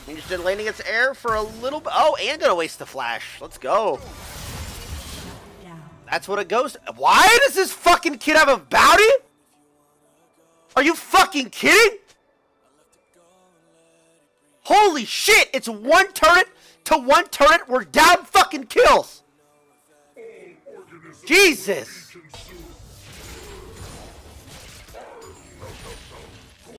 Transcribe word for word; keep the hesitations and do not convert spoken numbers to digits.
Interested in landing its air for a little bit. Oh, and gonna waste the flash. Let's go. That's what it goes. Why does this fucking kid have a bounty? Are you fucking kidding? Holy shit, it's one turret to one turret. We're down fucking kills. Jesus.